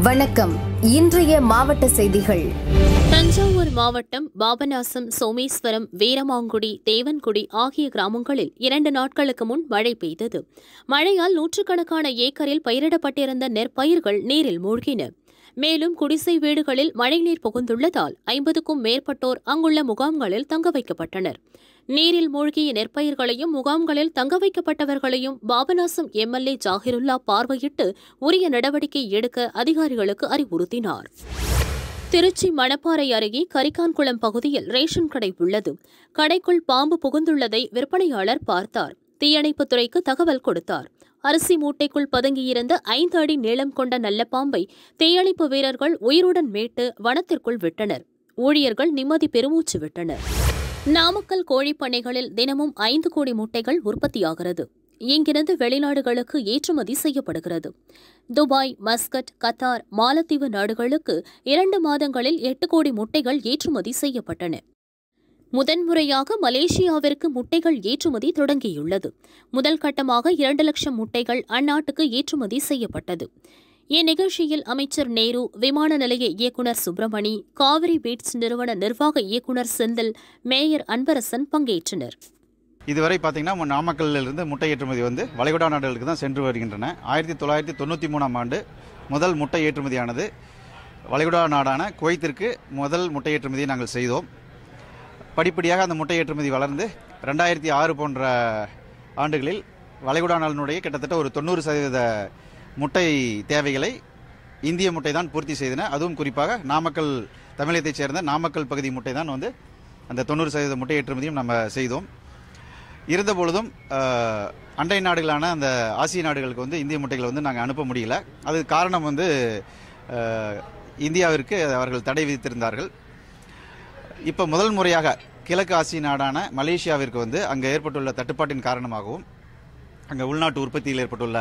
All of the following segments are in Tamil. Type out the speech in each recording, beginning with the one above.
வணக்கம். இன்றைய மாவட்ட செய்திகள். தஞ்சாவூர் மாவட்டம் பாபநாசம், சோமேஸ்வரம், வீரமாங்குடி, தேவன்குடி ஆகிய கிராமங்களில் 2 நாட்களுக்கு முன் மழை பெய்தது. மழையால் நூற்றுக்கணக்கான ஏக்கரில் பயிரிடப்பட்டிருந்த நெற்பயிர்கள் நீரில் மூழ்கின. மேலும் குடிசை வீடுகளில் மழைநீர் புகுந்துள்ளதால் 50க்கும் மேற்பட்டோர் அங்குள்ள முகாம்களில் தங்க வைக்கப்பட்டனர். நீரில் மூழ்கிய நெற்பயிர்களையும் முகாம்களில் தங்க வைக்கப்பட்டவர்களையும் பாபநாசம் எம்எல்ஏ ஜாகிருல்லா பார்வையிட்டு உரிய நடவடிக்கை எடுக்க அதிகாரிகளுக்கு அறிவுறுத்தினார். திருச்சி மணப்பாறை அருகே கரிக்கான்குளம் பகுதியில் ரேஷன் கடை உள்ளது. கடைக்குள் பாம்பு புகுந்துள்ளதை விற்பனையாளர் பார்த்தார். தீயணைப்புத்துறைக்கு தகவல் கொடுத்தார். அரிசி மூட்டைக்குள் பதுங்கியிருந்த 5 அடி நீளம் கொண்ட நல்ல பாம்பை தீயணைப்பு வீரர்கள் உயிருடன் மீட்டு வனத்திற்குள் விட்டனர். ஊழியர்கள் நிம்மதி பெருமூச்சு விட்டனர். நாமக்கல் கோழிப்பண்ணைகளில் தினமும் 5 கோடி முட்டைகள் உற்பத்தியாகிறது. இங்கிருந்து வெளிநாடுகளுக்கு ஏற்றுமதி செய்யப்படுகிறது. துபாய், மஸ்கட், கத்தார், மாலத்தீவு நாடுகளுக்கு 2 மாதங்களில் 8 கோடி முட்டைகள் ஏற்றுமதி செய்யப்பட்டன. முதன்முறையாக மலேசியாவிற்கு முட்டைகள் ஏற்றுமதி தொடங்கியுள்ளது. முதல் கட்டமாக 2 லட்சம் முட்டைகள் அந்நாட்டுக்கு ஏற்றுமதி செய்யப்பட்டது. இந்நிகழ்ச்சியில் அமைச்சர் நேரு, விமான நிலைய இயக்குநர் சுப்பிரமணி, காவிரி பீட்ஸ் நிறுவன நிர்வாக இயக்குநர் செந்தில், மேயர் அன்பரசன் பங்கேற்றனர். இதுவரை பார்த்தீங்கன்னா நாமக்கல்லிருந்து முட்டை ஏற்றுமதி வளைகுடா நாடுகளுக்கு தான் சென்று வருகின்றன. 1993ஆம் ஆண்டு முதல் முட்டை ஏற்றுமதியானது வளைகுடா நாடான குவைத்திற்கு முதல் முட்டை ஏற்றுமதியை நாங்கள் செய்தோம். படிப்படியாக அந்த முட்டை ஏற்றுமதி வளர்ந்து 2006 போன்ற ஆண்டுகளில் வளைகுடா நாளினுடைய கிட்டத்தட்ட ஒரு 90% முட்டை தேவைகளை இந்திய முட்டை தான் பூர்த்தி செய்தன. அதுவும் குறிப்பாக நாமக்கல் தமிழகத்தைச் சேர்ந்த நாமக்கல் பகுதி முட்டை தான் அந்த 90% முட்டை ஏற்றுமதியும் நம்ம செய்தோம். இருந்தபொழுதும் அண்டை நாடுகளான அந்த ஆசிய நாடுகளுக்கு இந்திய முட்டைகளை நாங்கள் அனுப்ப முடியல. அது காரணம் இந்தியாவிற்கு அவர்கள் தடை விதித்திருந்தார்கள். இப்போ முதல் முறையாக கிழக்கு ஆசிய நாடான மலேசியாவிற்கு அங்கே ஏற்பட்டுள்ள தட்டுப்பாட்டின் காரணமாகவும் அங்கே உள்நாட்டு உற்பத்தியில் ஏற்பட்டுள்ள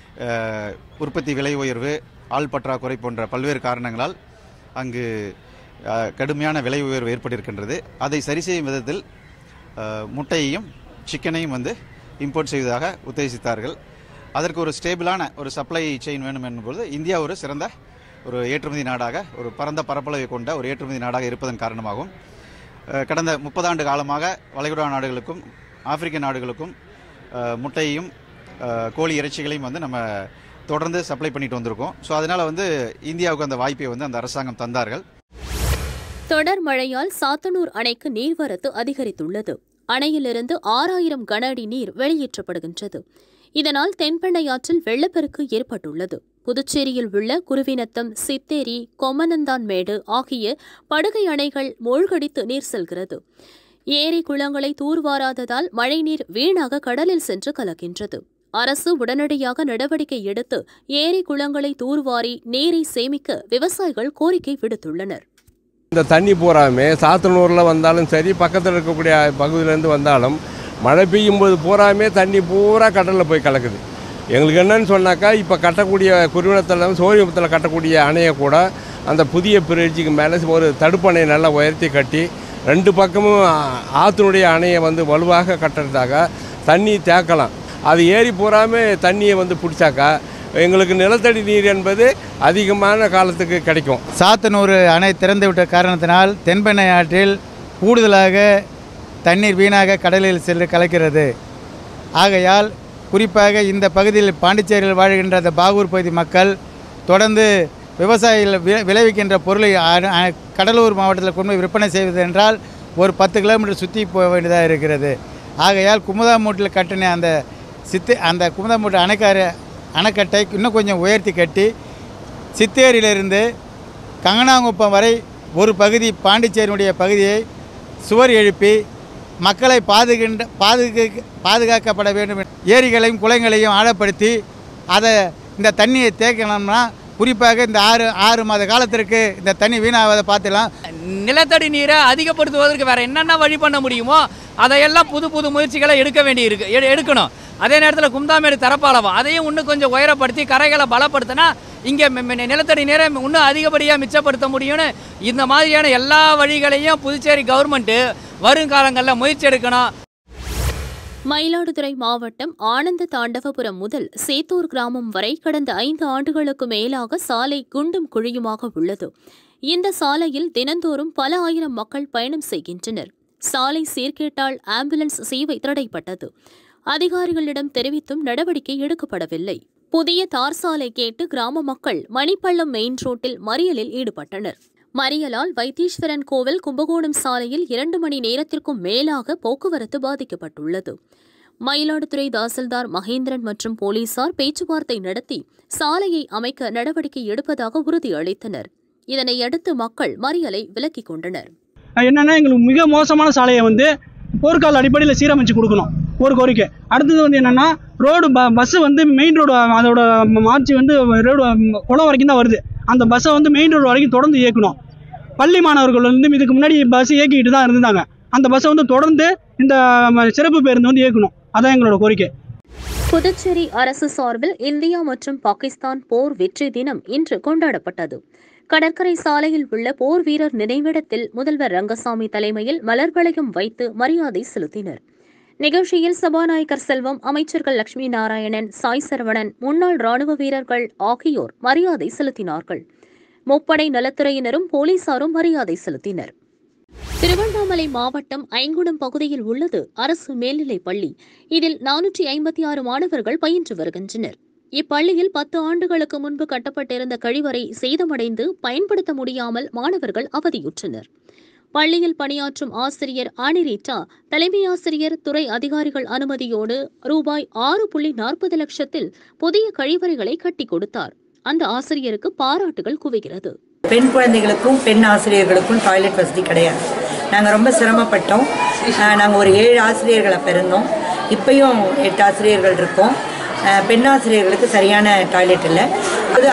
உற்பத்தி விலை உயர்வு, ஆள் பற்றாக்குறை போன்ற பல்வேறு காரணங்களால் அங்கு கடுமையான விலை உயர்வு ஏற்பட்டிருக்கின்றது. அதை சரி செய்யும் விதத்தில் முட்டையையும் சிக்கனையும் இம்போர்ட் செய்வதாக உத்தேசித்தார்கள். அதற்கு ஒரு ஸ்டேபிளான ஒரு சப்ளை செயின் வேணும் என்பது இந்தியா ஒரு சிறந்த ஒரு ஏற்றுமதி நாடாக, ஒரு பரந்த பரப்பளவை கொண்ட ஒரு ஏற்றுமதி நாடாக இருப்பதன் காரணமாகவும் கடந்த 30 ஆண்டு காலமாக வளைகுடா நாடுகளுக்கும் ஆப்பிரிக்க நாடுகளுக்கும் முட்டையையும் கோழி இறைச்சிகளையும் நம்ம தொடர்ந்து சப்ளை பண்ணிட்டு வந்திருக்கோம். ஸோ அதனால் இந்தியாவுக்கு அந்த வாய்ப்பை அந்த அரசாங்கம் தந்தார்கள். தொடர் மழையால் சாத்தனூர் அணைக்கு நீர்வரத்து அதிகரித்துள்ளது. அணையிலிருந்து 6000 கன அடி நீர் வெளியேற்றப்படுகின்றது. இதனால் தென்பெண்ணையாற்றில் வெள்ளப்பெருக்கு ஏற்பட்டுள்ளது. புதுச்சேரியில் உள்ள குருவிநத்தம், சித்தேரி, கொம்மனந்தான்மேடு ஆகிய படுகை அணைகள் மூழ்கடித்து நீர் செல்கிறது. ஏரி குளங்களை தூர்வாராததால் மழைநீர் வீணாக கடலில் சென்று கலக்கின்றது. அரசு உடனடியாக நடவடிக்கை எடுத்து ஏரி குளங்களை தூர்வாரி நீரை சேமிக்க விவசாயிகள் கோரிக்கை விடுத்துள்ளனர். இந்த தண்ணி பூராமே சாத்தனூரில் வந்தாலும் சரி, பக்கத்தில் இருக்கக்கூடிய பகுதியிலேருந்து வந்தாலும் மழை பெய்யும் போது பூராமே தண்ணி பூரா கடலில் போய் கலக்குது. எங்களுக்கு என்னன்னு சொன்னாக்கா, இப்போ கட்டக்கூடிய குருவினத்தில் சோழியத்தில் கட்டக்கூடிய அணையை கூட அந்த புதிய பிரிட்ஜுக்கு மேலே ஒரு தடுப்பணையை நல்லா உயர்த்தி கட்டி 2 பக்கமும் ஆற்றினுடைய அணையை வலுவாக கட்டுறதாக தண்ணி தேக்கலாம். அது ஏரி பூராமே தண்ணியை பிடிச்சாக்கா எங்களுக்கு நிலத்தடி நீர் என்பது அதிகமான காலத்துக்கு கிடைக்கும். சாத்தனூர் அணை திறந்துவிட்ட காரணத்தினால் தென்பெண்ணை ஆற்றில் கூடுதலாக தண்ணீர் வீணாக கடலில் சென்று கலக்கிறது. ஆகையால் குறிப்பாக இந்த பகுதியில் பாண்டிச்சேரியில் வாழ்கின்ற அந்த பாகூர் பகுதி மக்கள் தொடர்ந்து விவசாயிகள் விளைவிக்கின்ற பொருளை கடலூர் மாவட்டத்தில் கொண்டு விற்பனை செய்வது என்றால் ஒரு 10 கிலோமீட்டர் சுற்றி போக வேண்டியதாக இருக்கிறது. ஆகையால் குமுதாமூட்டில் கட்டின அந்த குமுதாமூட்டு அணைக்கட்டை இன்னும் கொஞ்சம் உயர்த்தி கட்டி சித்தேரியிலிருந்து கங்கனாங்குப்பம் வரை ஒரு பகுதி பாண்டிச்சேரியினுடைய பகுதியை சுவர் எழுப்பி மக்களை பாதுகாக்கப்பட வேண்டும். ஏரிகளையும் குளங்களையும் ஆழப்படுத்தி இந்த தண்ணியை தேக்கணும்னா குறிப்பாக இந்த 6 மாத காலத்திற்கு இந்த தண்ணி வீணாவதை பார்த்துலாம். நிலத்தடி நீரை அதிகப்படுத்துவதற்கு வேறு என்னென்ன வழி பண்ண முடியுமோ அதையெல்லாம் புது முயற்சிகளை எடுக்கணும். அதே நேரத்தில் கும்தாமேடு தரப்பாளவம் அதையும் இன்னும் கொஞ்சம் உயரப்படுத்தி கரைகளை பலப்படுத்தினா இங்கே நிலத்தடி நீரை இன்னும் அதிகப்படியாக மிச்சப்படுத்த முடியும்னு இந்த மாதிரியான எல்லா வழிகளையும் புதுச்சேரி கவர்மெண்ட்டு வருங்காலங்களில் முயற்சி எடுக்கணும். மயிலாடுதுறை மாவட்டம் ஆனந்த தாண்டவபுரம் முதல் சேத்தூர் கிராமம் வரை கடந்த 5 ஆண்டுகளுக்கு மேலாக சாலை குண்டும் குழியுமாக உள்ளது. இந்த சாலையில் தினந்தோறும் பல ஆயிரம் மக்கள் பயணம் செய்கின்றனர். சாலை சீர்கேட்டால் ஆம்புலன்ஸ் சேவை தடைப்பட்டது. அதிகாரிகளிடம் தெரிவித்தும் நடவடிக்கை எடுக்கப்படவில்லை. புதிய தார் சாலை கேட்டு கிராம மக்கள் மணிப்பள்ளம் மெயின் ரோட்டில் மறியலில் ஈடுபட்டனர். மறியலால் வைத்தீஸ்வரன் கோவில் கும்பகோணம் சாலையில் 2 மணி நேரத்திற்கும் மேலாக போக்குவரத்து பாதிக்கப்பட்டுள்ளது. மயிலாடுதுறை தாசில்தார் மகேந்திரன் மற்றும் போலீசார் பேச்சுவார்த்தை நடத்தி சாலையை அமைக்க நடவடிக்கை எடுப்பதாக உறுதியளித்தனர். இதனையடுத்து மக்கள் மறியலை விலக்கிக் கொண்டனர். என்னன்னா, எங்களுக்கு மிக மோசமான சாலையை போர்க்கால அடிப்படையில் சீரமைச்சு கொடுக்கணும் ஒரு கோரிக்கை. அடுத்தது என்னன்னா, ரோடு பஸ் மெயின் ரோடு அதோட மார்ச் ரோடு குளம் வரைக்கும் தான் வருது. அந்த பஸ்ஸை மெயின் ரோடு வரைக்கும் தொடர்ந்து இயக்கணும். பள்ளி மாணவர்கள் இதுக்கு முன்னாடி பஸ் இயக்கிட்டு தான் இருந்தாங்க. அந்த பஸ்ஸை தொடர்ந்து இந்த சிறப்பு பேருந்து இயக்கணும். அதான் எங்களோட கோரிக்கை. புதுச்சேரி அரசு சார்பில் இந்தியா மற்றும் பாகிஸ்தான் போர் வெற்றி தினம் இன்று கொண்டாடப்பட்டது. கடற்கரை சாலையில் உள்ள போர் வீரர் நினைவிடத்தில் முதல்வர் ரங்கசாமி தலைமையில் மலர் வளையம் வைத்து மரியாதை செலுத்தினர். நிகழ்ச்சியில் சபாநாயகர் செல்வம், அமைச்சர்கள் லட்சுமி நாராயணன், சாய் சரவணன், முன்னாள் ராணுவ வீரர்கள் ஆகியோர் மரியாதை செலுத்தினார்கள். முப்படை நலத்துறையினரும் போலீசாரும் மரியாதை செலுத்தினர். திருவண்ணாமலை மாவட்டம் ஐங்குளம் பகுதியில் உள்ளது அரசு மேல்நிலைப் பள்ளி. இதில் 456 மாணவர்கள் பயின்று வருகின்றனர். இப்பள்ளியில் 10 ஆண்டுகளுக்கு முன்பு கட்டப்பட்டிருந்த கழிவறை சேதமடைந்து பயன்படுத்த முடியாமல் மாணவர்கள் அவதியுற்றனர். பள்ளியில் பணியாற்றும் ஆசிரியர் ஆனிரீட்டா, தலைமை ஆசிரியர், துறை அதிகாரிகள் அனுமதியோடு ரூபாய் 6.40 லட்சத்தில் புதிய கழிவறைகளை கட்டிக் கொடுத்தார். அந்த ஆசிரியருக்கு பாராட்டுகள் குவிகிறது. பெண் குழந்தைகளுக்கும் பெண் ஆசிரியர்களுக்கும் டாய்லெட் வசதி கிடையாது. நாங்கள் ரொம்ப சிரமப்பட்டோம். நாங்கள் ஒரு 7 ஆசிரியர்களை பிறந்தோம். இப்பயும் 8 ஆசிரியர்கள் இருக்கோம். பெண் ஆசிரியர்களுக்கு சரியான டாய்லெட் இல்லை. அது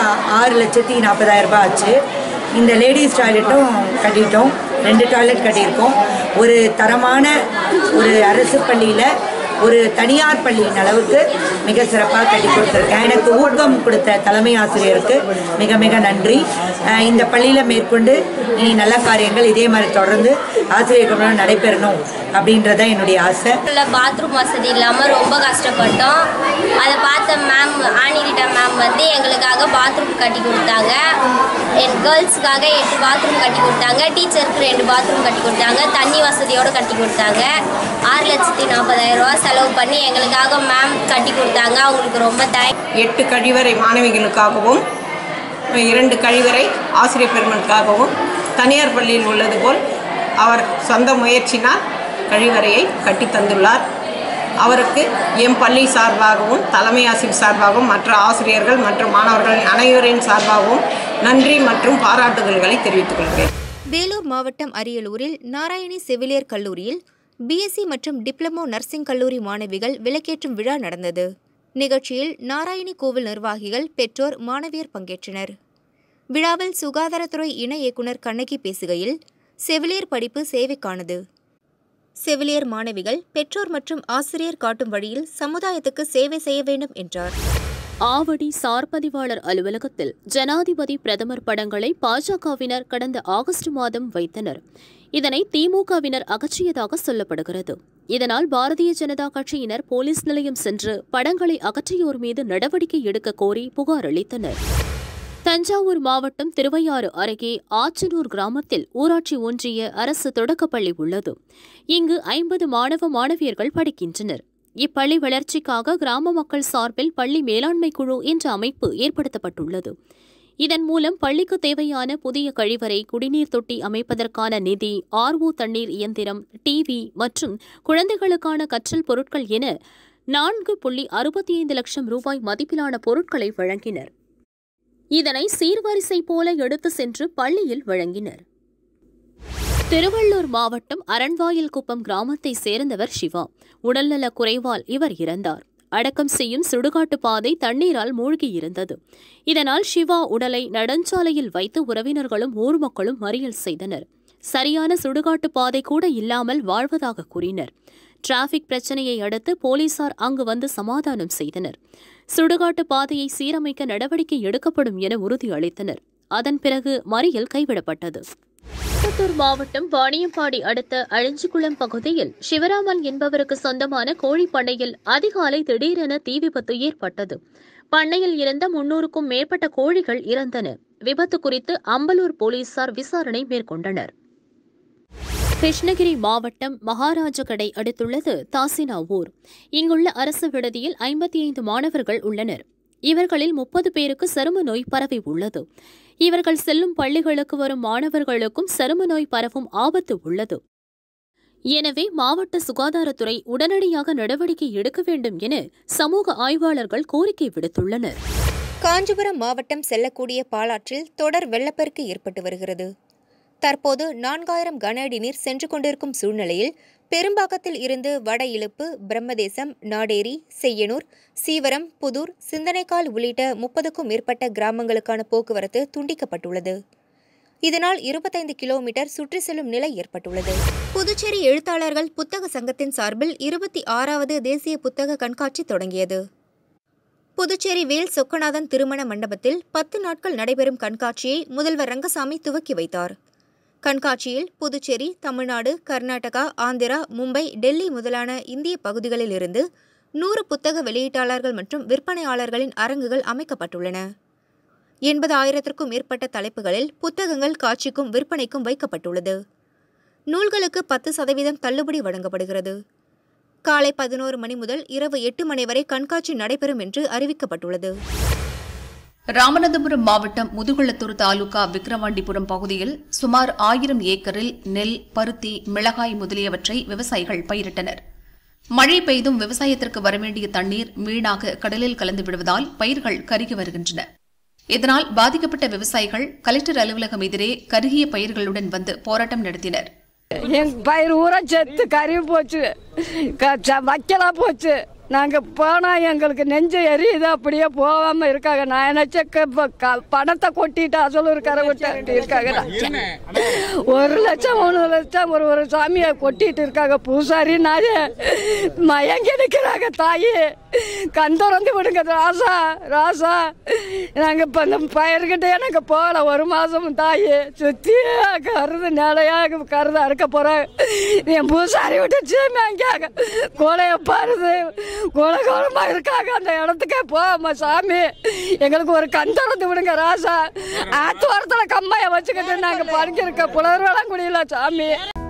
6,40,000 ஆச்சு. இந்த லேடிஸ் டாய்லெட்டும் கட்டிட்டோம். 2 டாய்லெட் கட்டியிருக்கோம். ஒரு தரமான ஒரு அரசு பள்ளியில் ஒரு தனியார் பள்ளியின் அளவுக்கு மிக சிறப்பாக கட்டி கொடுத்துருக்கேன். எனக்கு ஊக்கம் கொடுத்த தலைமை ஆசிரியருக்கு மிக மிக நன்றி. இந்த பள்ளியில் மேற்கொண்டு இனி நல்ல காரியங்கள் இதே மாதிரி தொடர்ந்து ஆசிரியர்களுடன் நடைபெறணும் அப்படின்றத என்னுடைய ஆசை. பாத்ரூம் வசதி இல்லாமல் ரொம்ப கஷ்டப்பட்டோம். அதை பார்த்த மேம் ஆனிரிட்டா மேம் எங்களுக்காக பாத்ரூம் கட்டி கொடுத்தாங்க. என் கேர்ள்ஸுக்காக 8 பாத்ரூம் கட்டி கொடுத்தாங்க. டீச்சருக்கு 2 பாத்ரூம் கட்டி கொடுத்தாங்க. தண்ணி வசதியோடு கட்டி கொடுத்தாங்க. 6,40,000 செலவு பண்ணி எங்களுக்காக மேம் கட்டி கொடுத்தாங்க. அவங்களுக்கு ரொம்ப தேங்க்ஸ். 8 கழிவறை மாணவிகளுக்காகவும் 2 கழிவறை ஆசிரியர் பெருமனுக்காகவும் தனியார் பள்ளியில் உள்ளது போல் அவர் சொந்த முயற்சினால் கழிவறையை கட்டி தந்துள்ளார். அவருக்கு எம் பள்ளி சார்பாகவும் தலைமை ஆசிரியர் சார்பாகவும் மற்ற ஆசிரியர்கள் மற்றும் மாணவர்கள் அனைவரின் சார்பாகவும் நன்றி மற்றும் பாராட்டுதல்களை தெரிவித்துக் கொள்கிறேன். வேலூர் மாவட்டம் அரியலூரில் நாராயணி செவிலியர் கல்லூரியில் பிஎஸ்சி மற்றும் டிப்ளமோ நர்சிங் கல்லூரி மாணவிகள் விளக்கேற்றும் விழா நடந்தது. நிகழ்ச்சியில் நாராயணி கோவில் நிர்வாகிகள், பெற்றோர், மாணவியர் பங்கேற்றனர். விழாவில் சுகாதாரத்துறை இணை இயக்குநர் கண்ணகி பேசுகையில், செவிலியர் படிப்பு சேவைக்கானது. செவிலியர் மாணவிகள் பெற்றோர் மற்றும் ஆசிரியர் காட்டும் வழியில் சமுதாயத்துக்கு சேவை செய்ய வேண்டும் என்றார். ஆவடி சார்பதிவாளர் அலுவலகத்தில் ஜனாதிபதி, பிரதமர் படங்களை பாஜகவினர் கடந்த ஆகஸ்ட் மாதம் வைத்தனர். இதனை திமுகவினர் அகற்றியதாக சொல்லப்படுகிறது. இதனால் பாரதிய ஜனதா கட்சியினர் போலீஸ் நிலையம் சென்று படங்களை அகற்றியோர் மீது நடவடிக்கை எடுக்க கோரி புகார் அளித்தனர். தஞ்சாவூர் மாவட்டம் திருவையாறு அருகே ஆச்சனூர் கிராமத்தில் ஊராட்சி ஒன்றிய அரசு தொடக்கப்பள்ளி உள்ளது. இங்கு 50 மாணவ மாணவியர்கள் படிக்கின்றனர். இப்பள்ளி வளர்ச்சிக்காக கிராம மக்கள் சார்பில் பள்ளி மேலாண்மை குழு என்ற அமைப்பு ஏற்படுத்தப்பட்டுள்ளது. இதன் மூலம் பள்ளிக்கு தேவையான புதிய கழிவறை, குடிநீர் தொட்டி அமைப்பதற்கான நிதி, RO தண்ணீர் இயந்திரம், டிவி மற்றும் குழந்தைகளுக்கான கற்றல் பொருட்கள் என 4.65 லட்சம் ரூபாய் மதிப்பிலான பொருட்களை வழங்கினர். இதனை சீர்வரிசை போல எடுத்து சென்று பள்ளியில் வழங்கினர். திருவள்ளூர் மாவட்டம் அரண்வாயில் குப்பம் கிராமத்தை சேர்ந்தவர் சிவா. உடல்நலக் குறைவால் இவர் இறந்தார். அடக்கம் செய்யும் சுடுகாட்டு பாதை தண்ணீரால் மூழ்கியிருந்தது. இதனால் சிவா உடலை நெடுஞ்சாலையில் வைத்து உறவினர்களும் ஊர் மக்களும் மறியல் செய்தனர். சரியான சுடுகாட்டு பாதை கூட இல்லாமல் வாழ்வதாக கூறினர். டிராபிக் பிரச்சனையை அடுத்து போலீசார் அங்கு வந்து சமாதானம் செய்தனர். சுடுகாட்டு பாதையை சீரமைக்க நடவடிக்கை எடுக்கப்படும் என உறுதியளித்தனர். அதன் பிறகு மறியல் கைவிடப்பட்டது. திருப்பத்தூர் மாவட்டம் வாணியம்பாடி அடுத்த அழிஞ்சிக்குளம் பகுதியில் சிவராமன் என்பவருக்கு சொந்தமான கோழி பண்ணையில் அதிகாலை திடீரென தீ விபத்து ஏற்பட்டது. பண்ணையில் இருந்த 300க்கும் மேற்பட்ட கோழிகள் இறந்தன. விபத்து குறித்து அம்பலூர் போலீசார் விசாரணை மேற்கொண்டனர். கிருஷ்ணகிரி மாவட்டம் மகாராஜகடை அடுத்துள்ளது தாசினா ஊர். இங்குள்ள அரசு விடுதியில் 55 மாணவர்கள் உள்ளனர். இவர்களில் 30 பேருக்கு சரும நோய் பரவி உள்ளது. இவர்கள் செல்லும் பள்ளிகளுக்கு வரும் மாணவர்களுக்கும் சரும நோய் பரவும் ஆபத்து உள்ளது. எனவே மாவட்ட சுகாதாரத்துறை உடனடியாக நடவடிக்கை எடுக்க வேண்டும் என சமூக ஆய்வாளர்கள் கோரிக்கை விடுத்துள்ளனர். காஞ்சிபுரம் மாவட்டம் செல்லக்கூடிய பாலாற்றில் தொடர் வெள்ளப்பெருக்கு ஏற்பட்டு வருகிறது. தற்போது 4000 கன அடி நீர் சென்று கொண்டிருக்கும் சூழ்நிலையில் பெரும்பாக்கத்தில் இருந்து வட இழுப்பு, பிரம்மதேசம், நாடேரி, செய்யனூர், சீவரம், புதூர், சிந்தனைக்கால் உள்ளிட்ட 30க்கும் மேற்பட்ட கிராமங்களுக்கான போக்குவரத்து துண்டிக்கப்பட்டுள்ளது. இதனால் 25 கிலோமீட்டர் சுற்றி செல்லும் நிலை ஏற்பட்டுள்ளது. புதுச்சேரி எழுத்தாளர்கள் புத்தக சங்கத்தின் சார்பில் 26வது தேசிய புத்தக கண்காட்சி தொடங்கியது. புதுச்சேரி வேல் சொக்கநாதன் திருமண மண்டபத்தில் 10 நாட்கள் நடைபெறும் கண்காட்சியை முதல்வர் ரங்கசாமி துவக்கி வைத்தார். கண்காட்சியில் புதுச்சேரி, தமிழ்நாடு, கர்நாடகா, ஆந்திரா, மும்பை, டெல்லி முதலான இந்திய பகுதிகளில் இருந்து 100 புத்தக வெளியீட்டாளர்கள் மற்றும் விற்பனையாளர்களின் அரங்குகள் அமைக்கப்பட்டுள்ளன. 80,000க்கும் மேற்பட்ட தலைப்புகளில் புத்தகங்கள் காட்சிக்கும் விற்பனைக்கும் வைக்கப்பட்டுள்ளது. நூல்களுக்கு 10% தள்ளுபடி வழங்கப்படுகிறது. காலை 11 மணி முதல் இரவு 8 மணி வரை கண்காட்சி நடைபெறும் என்று அறிவிக்கப்பட்டுள்ளது. ராமநாதபுரம் மாவட்டம் முதுகுளத்தூர் தாலுகா விக்கிரவாண்டிபுரம் பகுதியில் சுமார் 1000 ஏக்கரில் நெல், பருத்தி, மிளகாய் முதலியவற்றை விவசாயிகள் பயிரிட்டனர். மழை பெய்தும் விவசாயத்திற்கு வரவேண்டிய தண்ணீர் வீணாக கடலில் கலந்து விடுவதால் பயிர்கள் கருகி வருகின்றன. இதனால் பாதிக்கப்பட்ட விவசாயிகள் கலெக்டர் அலுவலகம் எதிரே கருகிய பயிர்களுடன் வந்து போராட்டம் நடத்தினர். எங்க பயிர் ஊரா செத்து கருகி போச்சு, வைக்கலாம் போச்சு. நாங்கள் போனால் எங்களுக்கு நெஞ்சு எரியுது, அப்படியே போகாமல் இருக்காங்க. நான் நினச்ச பணத்தை கொட்டிட்டு அசல் ஒரு கரை கொட்டி இருக்காங்க. 1 லட்சம் 3 லட்சம் ஒரு சாமியை கொட்டிட்டு இருக்காங்க. பூசாரி நாயே மயங்கி நிற்கிறாங்க. தாயி கந்தொறந்து விடுங்க ராசா ராசா. நாங்கள் இப்போ இந்த பயிர்கிட்டே நாங்கள் போகல 1 மாதம். தாயி சுற்றி கருது நிலையாக கருது அறுக்க போகிறேன். என் பூசாரி விட்டு சீமையாங்க கோலையை பாருது, கோலகோலமா இருக்காங்க. அந்த இடத்துக்கே போமா சாமி, எங்களுக்கு ஒரு கந்தொறந்து விடுங்க ராசா. ஆத்து வாரத்தில் கம்மாயை வச்சுக்கிட்டு நாங்கள் படிச்சிருக்க புலர்வெல்லாம் குடியில சாமி.